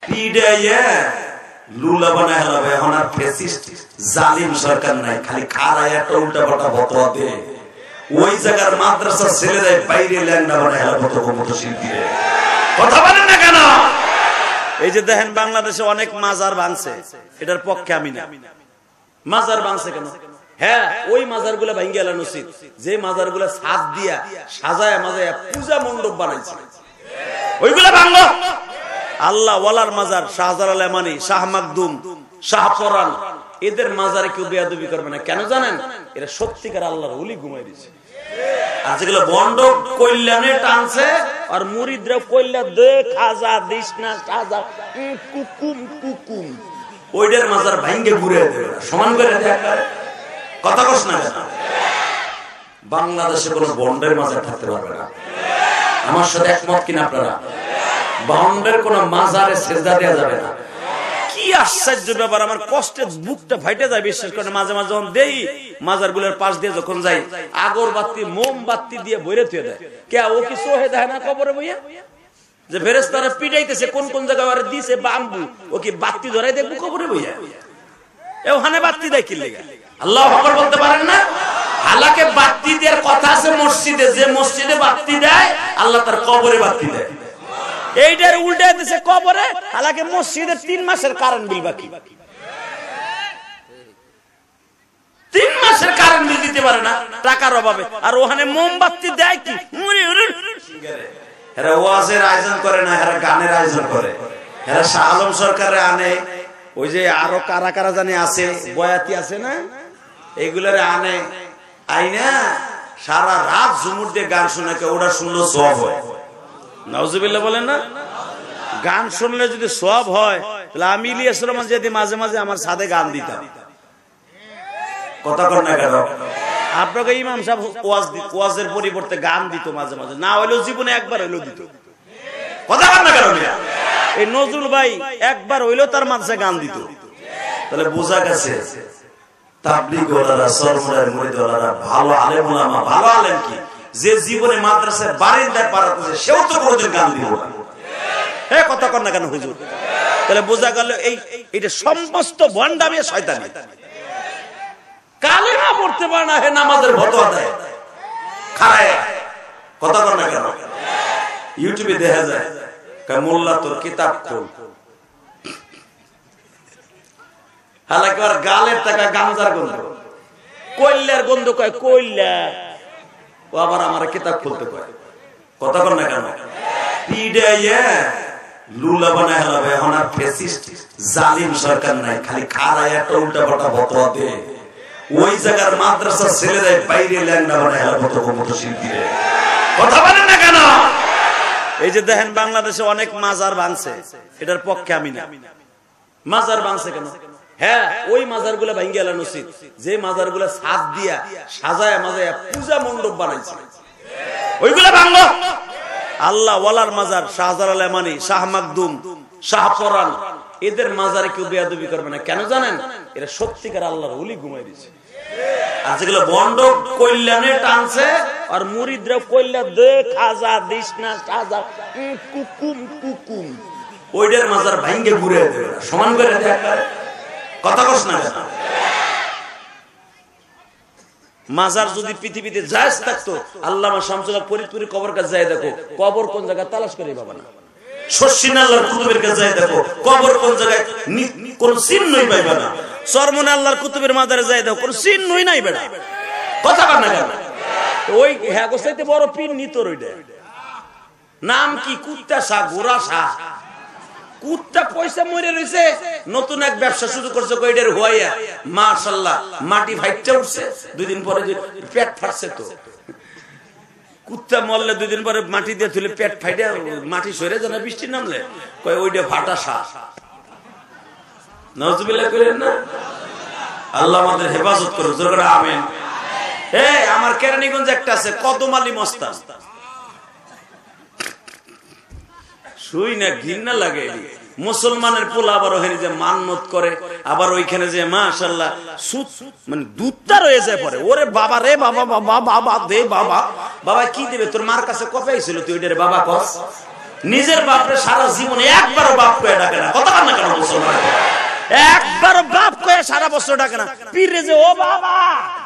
পিডাইয়া লুলা বানায় হলাবে এখন আর ফ্যাসিস্ট জালিম সরকার নাই, খালি খারায় একটা উল্টা পাল্টা ফতোয়া দেয়। ওই জায়গার মাদ্রাসা ছেলেরাই বাইরে ল্যাংড়া বানায় হেলাবো মতো শিল্পীরে। কথা বলেন না কেন? এই যে দেখেন বাংলাদেশে অনেক মাজার ভাঙছে, এটার পক্ষে আমি না। মাজার ভাঙছে কেন? হ্যাঁ, ওই মাজার গুলা ভাঙ্গি এলানো উচিত, যে মাজার গুলা ছাদ দিয়া সাজায় মাজায় পূজা মণ্ডপ বানাইছে, ওইগুলা ভাঙলো। আল্লাহ ওয়ালার মাজার, শাহজালাল এমানি, শাহ মাকদুম, শাহ পরান, এদের মাজারে কেউ বেয়াদবি করবে না। কেন জানেন? এরা সত্যিকার আল্লাহর ওলি ঘুমাই দিয়েছে। আর যেগুলো বন্ড কল্যাণে টানছে, আর মুরিদরা কল্যাণ দে খাজা দিস না সাজা কুকুম কুকুম, ওইটার মাজার ভাঙ্গে ঘুরে দেবে, সমান করে দেয়। কথা কস না কেন? বাংলাদেশে কোন বন্ডের মাজার থাকতে পারবে না। আমার সাথে একমত কিনা আপনারা? বন্ডের কোন মাজারে সেজদা দেওয়া যাবে না। কি আশ্চর্য ব্যাপার! আমার কষ্টের বুকটা ফাইটে যায় বিশ্বাস করে। মাঝে মাঝে যখন দেই মাজার গুলোর পাশ দিয়ে যখন যাই, আগরবাতি মোমবাতি দিয়ে ভরে থুয়ে দেয়। কে ও কি সোহে দেয় না কবরে বইয়া যে ফেরেশতারা পিটাইতেছে, কোন কোন জায়গায় ওরা দিছে বাম্বু, ও কি বাতি ধরাই দেখবো কবরে বইয়া? ওখানে বাতি দেয় কি লেগে? আল্লাহু আকবার বলতে পারেন না? হালাকে বাতি দেওয়ার কথা আছে মসজিদে, যে মসজিদে বাতি দেয় আল্লাহ তার কবরে বাতি দেয়। এইটার উল্টে দিছে কবরে, হালাকে মসজিদের 3 মাসের কারেন্ট বিল বাকি। 3 মাসের কারেন্ট বিল দিতে পারে না টাকার অভাবে, আর ওখানে মোমবাতি দেয় কি? এরা ওয়াজের আয়োজন করে না, এরা গানের আয়োজন করে। এরা শাহ আলম সরকারে আনে, ওই যে আরো কারা কারা জানি আছে, বয়াতি আছে না, এইগুলারে আনে, আইনা সারা রাত ঝুমুর দিয়ে গান শোনাকে, ওরা শুনলো সওয়াব হয়। নাউজুবিল্লাহ বলেন না? গান শুনলে যদি সওয়াব হয়, তাহলে আমি ইলিয়াস রহমান যদি মাঝে মাঝে আমার সাথে গান দিতাম। কথা কর না কেন? আপনাকে ইমাম সাহেব ওয়াজের পরিবর্তে গান দিত মাঝে মাঝে, না হইলেও জীবনে একবার হইলেও দিত। কথা কর না কেন? এই নজরুল ভাই একবার হইলেও তার মাঝে গান দিত। তাহলে বোঝা গেছে তাবলীগ ওয়ালারা, সরমুরার মুরিদ ওয়ালারা ভালো আলেম ওলামা। ভালো আলেম কি? যে জীবনে মাদ্রাসায় বারিন্দায় পারাতেছে, সেও তো কোনদিন গান দিব না। কথা কর না কেন হুজুর? তাহলে বোঝা গেল এইটা সমস্ত ভণ্ডামি, শয়তানি। কালেমা পড়তে পারে না, হে নামাজের ফতোয়া দেয় খারায়। কথা কর না কেন? ইউটিউবে দেখা যায় মোল্লা তোর কিতাব খোল, হালাকি আর গালের টাকা গাঞ্জার গন্ধ, কইল্লার গন্ধ কয় কইল্লা, ও আবার আমার কিতাব খুলতে কয়। কথা কর না কেন? পিডাইয়া লুলা বানায় হলাবে এখন আর ফ্যাসিস্ট জালিম সরকার নাই, খালি খারায় একটা উল্টা পাল্টা ফতোয়া দেয়। ওই জায়গার মাদ্রাসা ছেলেরাই বাইরে ল্যাংড়া বানায় হেলাবো মতো শিল্পীরে। কথা বলেন না কেন? এই যে দেখেন বাংলাদেশে অনেক মাজার ভাঙছে, এটার পক্ষে আমি না। মাজার ভাঙছে কেন? হ্যাঁ, ওই মাজার গুলা ভাঙ্গি এলানো উচিত, যে মাজার গুলা ছাদ দিয়া সাজায় মাজায় পূজা মণ্ডপ বানাইছে, ওইগুলা ভাঙলো। আল্লাহ ওয়ালার মাজার, শাহজালাল এমানি, শাহ মাকদুম, শাহ পরান, এদের মাজারে কেউ বেয়াদবি করবে না। কেন জানেন? এরা সত্যিকার আল্লাহর ওলি ঘুমাই দিয়েছে। আর যেগুলো বন্ড কল্যাণে টানছে, আর মুরিদরা কল্যাণ দে খাজা দিস না সাজা কুকুম কুকুম, ওইটার মাজার ভাঙ্গে ঘুরে দেবে, সমান করে দেয়। কথা কস না কেন? মাজার যদি পৃথিবীতে জায়েজ থাকতো, আল্লামা শামসুল হক ফরিদপুরের কবর কাছে যায় দেখো, কবর কোন জায়গায় তালাশ করে পাবা না। শর্ষিনা আল্লাহর কুতুবের কাছে যায় দেখো, কবর কোন জায়গায় কোন চিহ্নই পাইবা না। চরমনে আল্লাহর কুতুবের মাজারে যায় দেখো, কোন চিহ্নই নাই বেড়া। কথা কর না কেন? ওই হ্যাঁ গোসাইতে বড় পীর নিতর, ওইটা নাম কি? কুত্তা শাহ, গোরা শাহ। কুত্তা পয়সা মরে রয়েছে, নতুন এক ব্যবসা শুরু করছে কইডের হুয়াইয়া, মাশাআল্লাহ মাটি ফাইটটা উঠছে, 2 দিন পরে যে পেট ফাটছে। তো কুত্তা মরলে 2 দিন পরে মাটি দিয়ে তুলে পেট ফাইটে মাটি সরে যায় না বৃষ্টি নামলে, কয় ওইটা ফাটা শ্বাস। নাউজুবিল্লাহ করেন না? আল্লাহ আমাদের হেফাজত করুন, জোরে করে আমিন। আমার কেরানীগঞ্জ একটা আছে কদম আলী মস্তান, শুই না ঘৃণা লাগে। মুসলমানের পোলা আবার ওখানে যে মান্নত করে, আবার ওইখানে যে মাশাআল্লাহ সুদ মানে দুধটা রয়ে যায় পরে, ওরে বাবা রে বাবা, বাবা বাবা দে বাবা, বাবা কি দেবে? তোর মার কাছে কবে আইছিল তুই ওইটারে বাবা কস? নিজের বাপরে সারা জীবনে একবারও বাপ কয়ে ডাকে না। কথা কান না কেন মুসলমান? একবারও বাপ কয়ে সারা বছর ডাকে না। পীরে যে ও বাবা,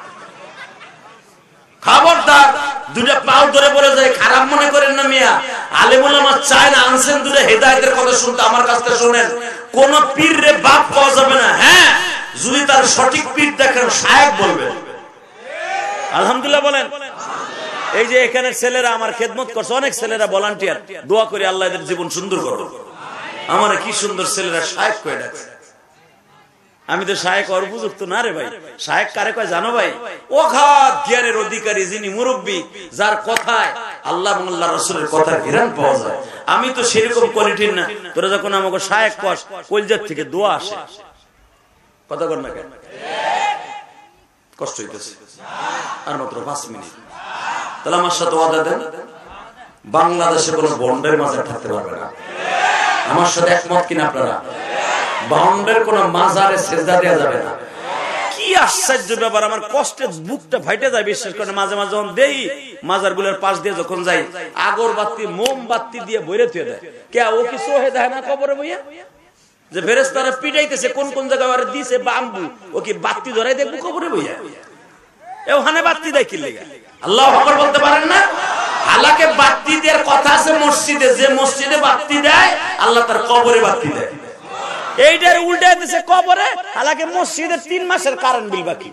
খবরদার দুটা পাও ধরে বলে যায়, খারাপ মনে করেন না মিয়া। আলেম ওলামা চায় না, আনছেন দুটা হেদায়েতের কথা শুনতে, আমার কাছ থেকে শুনেন। কোন পীর রে বাপ পাওয়া যাবে না। হ্যাঁ, যদি তার সঠিক পীর দেখেন শায়েখ বলবেন। আলহামদুলিল্লাহ বলেন। এই যে এখানে ছেলেরা আমার খেদমত করছে, অনেক ছেলেরা ভলান্টিয়ার, দোয়া করি আল্লাহ এদের জীবন সুন্দর করো। আমার কি সুন্দর ছেলেরা শায়েখ কয়ে ডাকছে। আমি তো শায়েখ আর উপযুক্ত না রে ভাই। শায়েখ কারে কয় জানো ভাই? অগাধ জ্ঞানের অধিকারী, যিনি মুরব্বী, যার কথায় আল্লাহ এবং আল্লাহ রাসূলের কথার ঘিরান পাওয়া যায়। আমি তো সেরকম কোয়ালিটির না। তোরা যখন আমাকে শায়েখ কস, কলজার থেকে দোয়া আসে। কথা কর না কেন? কষ্ট হইতেছে। আর মাত্র 5 মিনিট। তাহলে আমার সাথে ওয়াদা দেন, বাংলাদেশে কোনো বন্ডের মাঝে থাকতে পারবে না। আমার সাথে একমত কিনা আপনারা? বন্ডের কোন মাজারে সেজদা দেওয়া যাবে না। কি আশ্চর্য ব্যাপার, আমার কষ্টে বুকটা ফাইটে যায়। বিশ্বাস করে মাঝে মাঝে যখন দেই মাজার গুলোর পাশ দিয়ে যখন যাই, আগরবাতি মোমবাতি দিয়ে ভরে থুয়ে দেয়। কে ও কিছু হয়ে দেয় না কবরে বইয়া? যে ফেরেশতারা পিটাইতেছে কোন কোন জায়গায় আর দিছে বাম্বু, ও কি বাতি ধরাই দেখবো কবরে বইয়া? ওখানে বাতি দেয় কি লেগে? আল্লাহু আকবার বলতে পারেন না? হালাকে বাতি দেওয়ার কথা আছে মসজিদে, যে মসজিদে বাতি দেয় আল্লাহ তার কবরে বাতি দেয়। এইটার উল্টা দিছে কবরে, হালাকে মসজিদের 3 মাসের কারেন্ট বিল বাকি।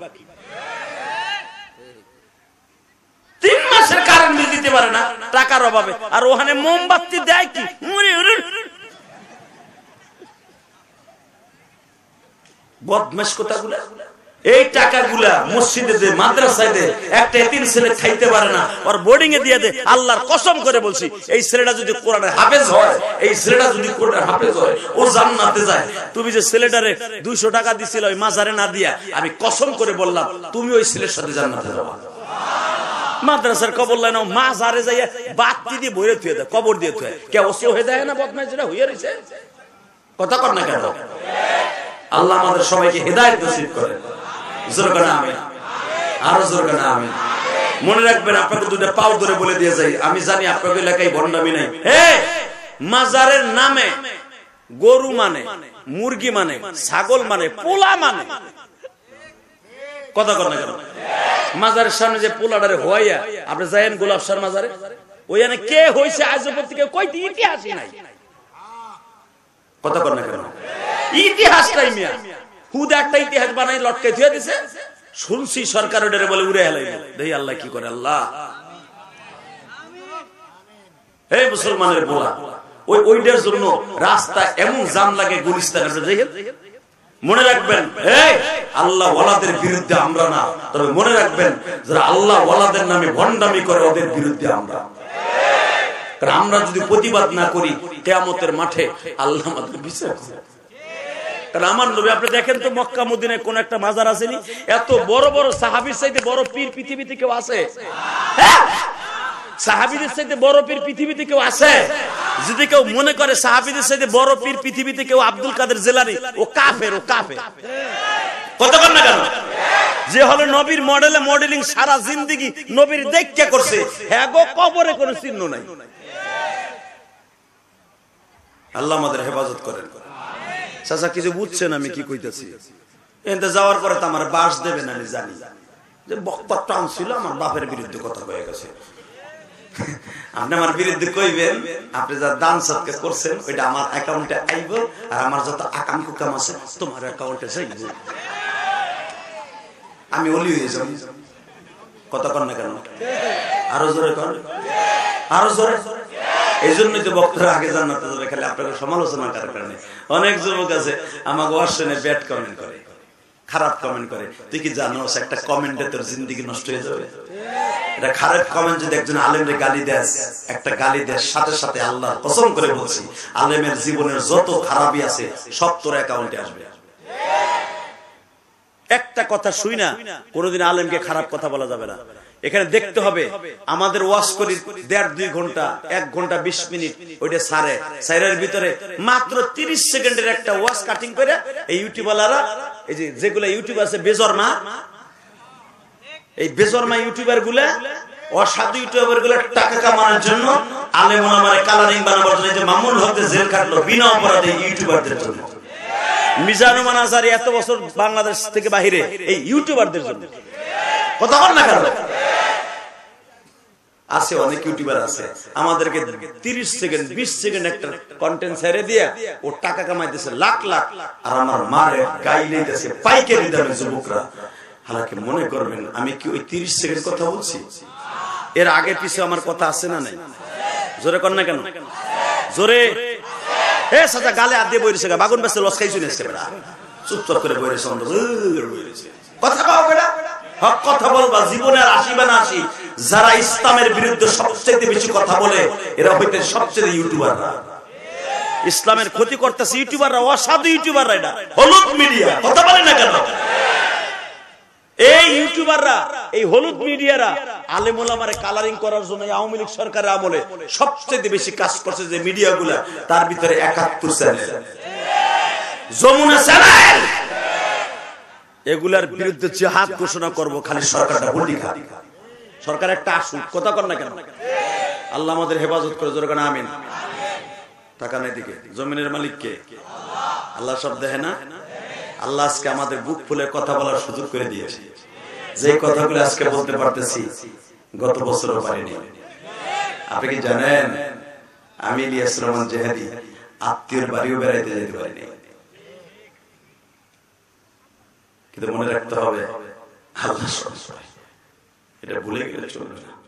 3 মাসের কারেন্ট বিল দিতে পারে না টাকার অভাবে, আর ওখানে মোমবাতি দেয় কি? বদমাশ কথাগুলা। এই টাকাগুলা মসজিদে দে, মাদ্রাসায় দে, একটা এতিম ছেলে খাইতে পারে না, আর বোর্ডিং এ দিয়ে দে। আল্লাহর কসম করে বলছি, এই ছেলেটা যদি কোরআনের হাফেজ হয়, এই ছেলেটা যদি কোরআনের হাফেজ হয়, ও জান্নাতে যায়। তুমি যে ছেলেটারে 200 টাকা দিছিল ওই মাজারে না দিয়া, আমি কসম করে বললাম তুমি ওই ছেলের সাথে জান্নাতে যাবা। মাদ্রাসার কবর লাইন মাজারে যাইয়া বাতি দিয়ে ভরে থুয়ে দেয়, কবর দিয়ে থুয়ে। কে ওসি হয়ে দেয় না? বদমাইশ যেটা হইয়া রইছে। কথা কর না কেন? আল্লাহ আমাদের সবাইকে হেদায়েত নসিব করেন। মনে রাখবেন, আপনাকে দুটো পাও ধরে বলে দিয়ে যাই, আমি জানি আপনাদের এলাকায় ভণ্ডামি নাই। মাজারের নামে গরু মানে, মুরগি মানে, ছাগল মানে, পোলা মানে। কথা কর না কেন? মাজারের সামনে যে পোলাটারে হইয়া আপনি যাইেন গোলাপ শাহ মাজারে, ওইখানে কে হয়েছে আজ থেকে কইতে ইতিহাসই নাই। কথা কর না কেন? ইতিহাস নাই মিয়া। হুদ একটা ইতিহাস বানাই লটকাই থুয়ে দিছে। শুনছি সরকার ওটারে বলে উড়ে হেলাই। দেখি আল্লাহ কি করে। আল্লাহ এই মুসলমানের বলা ওইটার জন্য রাস্তা এমন জাম লাগে গুলিস্তান। মনে রাখবেন, আল্লাহ ওয়ালাদের বিরুদ্ধে আমরা না, তবে মনে রাখবেন যারা আল্লাহ ওয়ালাদের নামে ভণ্ডামি করে ওদের বিরুদ্ধে আমরা। কারণ আমরা যদি প্রতিবাদ না করি, কিয়ামতের মাঠে আল্লাহ আমাদের বিচার করবে। কারণ আমার নবী, আপনি দেখেন তো মক্কা মদিনায় কোন একটা মাজার আসেনি? এত বড় বড় সাহাবীর চাইতে বড় পীর পৃথিবীতে কেউ আছে? সাহাবীদের চাইতে বড় পীর পৃথিবীতে কেউ আছে? যদি কেউ মনে করে সাহাবীদের চাইতে বড় পীর পৃথিবীতে কেউ আব্দুল কাদের জিলানী, ও কাফের, ও কাফের। কতক্ষণ না কেন? যে হলো নবীর মডেলে মডেলিং সারা জিন্দেগি নবীর দেখা করছে, হ্যাঁ গো কবরে কোনো চিহ্ন নাই। আল্লাহ আমাদের হেফাজত করেন। চাচা কিছু বুঝছেন আমি কি কইতেছি? এতে যাওয়ার পরে তো আমার বাস দেবে না, আমি জানি। যে বক্তা টান ছিল, আমার বাপের বিরুদ্ধে কথা হয়ে গেছে। আপনি আমার বিরুদ্ধে কইবেন, আপনি যা দান সৎকার করছেন ওইটা আমার অ্যাকাউন্টে আইব, আর আমার যত আকাম কুকাম আছে তোমার অ্যাকাউন্টে যাইব। আমি ওলি হয়ে যাব। কথা কর না কেন? আরো জোরে কর, আরো জোরে। এই জন্যই তো বক্তারা আগে জান্নাতে যাবে, খালি আপনাকে সমালোচনা করার কারণে। অনেক যুবক আছে আমাকে ওয়াশনে ব্যাড কমেন্ট করে, খারাপ কমেন্ট করে। তুই কি জানোস একটা কমেন্টে তোর জিন্দেগি নষ্ট হয়ে যাবে? এটা খারাপ কমেন্ট যদি একজন আলেমরে গালি দেয়, একটা গালি দেয় সাথে সাথে আল্লাহর কসম করে বলছি, আলেমের জীবনের যত খারাপই আছে সব তোর অ্যাকাউন্টে আসবে। একটা কথা শুই না কোনোদিন আলেমকে খারাপ কথা বলা যাবে না। এখানে দেখতে হবে আমাদের ওয়াজ করি 1.5-2 ঘন্টা, 1 ঘন্টা 20 মিনিট, ওইটা সারের ভিতরে মাত্র 30 সেকেন্ডের একটা ওয়াজ কাটিং করে এই ইউটিউবাররা, এই যেগুলা ইউটিউব আছে বেজরমা, এই বেজরমা ইউটিউবার গুলা অসাধু ইউটিউবার গুলো টাকা কামানোর জন্য আলেম ওলামারে কালারিং বানাবার জন্য, যে মামুনুল হক জেল কাটলো বিনা অপরাধে ইউটিউবারদের জন্য। মিজানুর আনসারী এত বছর বাংলাদেশ থেকে বাহিরে এই ইউটিউবারদের জন্য। কথা বল না কেন? আছে অনেক ইউটিউবার আছে আমাদেরকে 30 সেকেন্ড 20 সেকেন্ড একটা কন্টেন্ট ছেড়ে দিয়ে ও টাকা কামাইতেছে লাখ লাখ, আর আমার মারে গাইলে দিতেছে পাইকারি দামে যুবকরা। হালাকি মনে করবেন আমি কি ওই 30 সেকেন্ড কথা বলছি? এর আগে পিছে আমার কথা আছে না নাই? জোরে কর না কেন? জোরে। এ সাদা গালে হাত দিয়ে বইরেছে, বাগুন বেচতে লস খাইছুন আজকে বেটা, চুপচাপ করে বইরেছে, কথা কও বেটা, হক কথা বলবা, জীবনের 80 বা 80 যারা ইসলামের বিরুদ্ধে সবচেয়ে বেশি কথা বলে এরা হইতে সবচেয়ে ইউটিউবাররা। ইসলামের ক্ষতি করতেছে ইউটিউবাররা, অসাধু ইউটিউবাররা, এটা হলুদ মিডিয়া। কথা বলে না কেন? এই ইউটিউবাররা, এই হলুদ মিডিয়ারা আলেম ওলামারে কালারিং করার জন্য আওয়ামী লীগ সরকারের আমলে সবচেয়ে বেশি কাজ করছে যে মিডিয়াগুলা, তার ভিতরে 71 চ্যানেল, যমুনা চ্যানেল, এগুলার বিরুদ্ধে জিহাদ ঘোষণা করব। খালি সরকারটা ভুলি খা, সরকার একটা আসুক। কথা কর না কেন? আল্লাহ আমাদের হেফাজত করে, জোরে না আমিন। টাকা নাই দিকে, জমিনের মালিক কে? আল্লাহ সব দেখে না? আল্লাহ আজকে আমাদের বুক ফুলে কথা বলার সুযোগ করে দিয়েছে। যে কথাগুলো আজকে বলতে পারতেছি গত বছরও পারিনি। আপনি কি জানেন আমি ইলিয়াস রহমান জেহাদি আত্মীয়র বাড়িও বেড়াইতে যেতে পারিনি? কিন্তু মনে রাখতে হবে আল্লাহ সব, এটা ভুলে গেলে চলবে না।